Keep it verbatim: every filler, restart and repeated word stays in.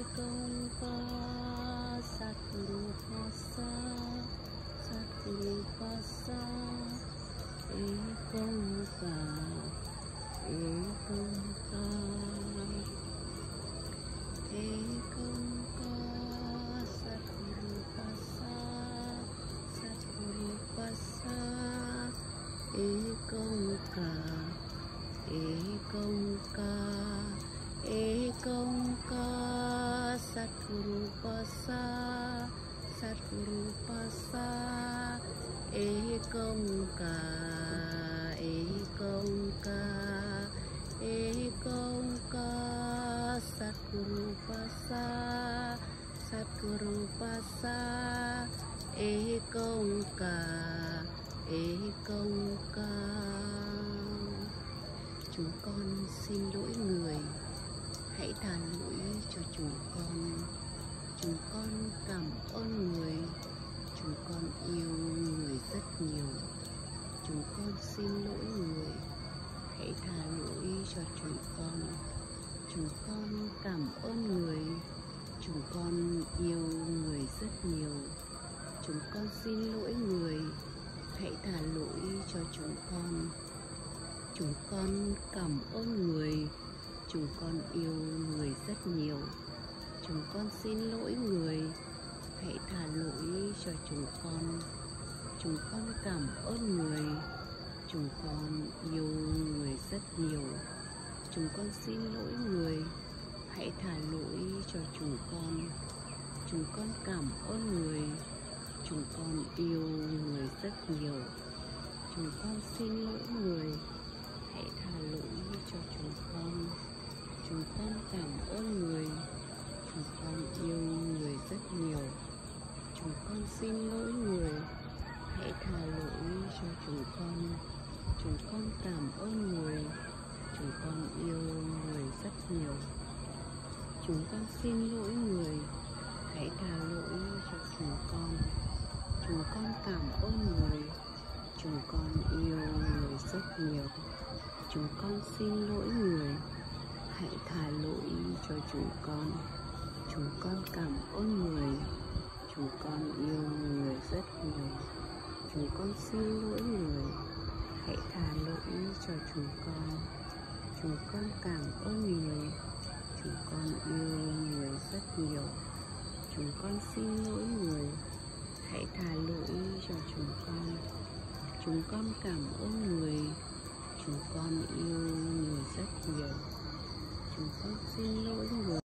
Ekong ka Satguru Passa Satguru Passa Ekong ka Ekong ka Ekong ka Satguru Passa Satguru Passa Ekong ka Ekong ka Ekong ka Satguru Passa Satguru Passa Ekong ka Ekong ka Ekong ka Satguru Passa Satguru Passa Ekong ka Ekong ka. Chúng con xin lỗi người, hãy tha lỗi cho chúng con. Chúng con cảm ơn người, chúng con yêu người rất nhiều. Chúng con xin lỗi người, hãy tha lỗi cho chúng con. Chúng con cảm ơn người, chúng con yêu người rất nhiều. Chúng con xin lỗi người, hãy tha lỗi cho chúng con. Chúng con cảm ơn người, chúng con yêu người rất nhiều. Chúng con xin lỗi người, hãy tha lỗi cho chúng con. Chúng con cảm ơn người, chúng con yêu người rất nhiều. Chúng con xin lỗi người, hãy tha lỗi cho chúng con. Chúng con cảm ơn người, chúng con yêu người rất nhiều. Chúng con xin lỗi người, hãy tha lỗi cho chúng con. Chúng con cảm ơn người, chúng con yêu người rất nhiều. Chúng con xin lỗi người, hãy tha lỗi cho chúng con. Chúng con cảm ơn người, chúng con yêu người rất nhiều. Chúng con xin lỗi người, hãy tha lỗi cho chúng con. Chúng con cảm ơn người, chúng con yêu người rất nhiều. Chúng con xin lỗi người, hãy tha lỗi cho chúng con. Chúng con cảm ơn người, chúng con yêu người rất nhiều. Chúng con xin lỗi người, hãy tha lỗi cho chúng con. Chúng con cảm ơn người, chúng con yêu người rất nhiều. Chúng con xin lỗi người, hãy tha lỗi cho chúng con. Chúng con cảm ơn người, chúng con yêu người rất nhiều. Chúng con xin lỗi người.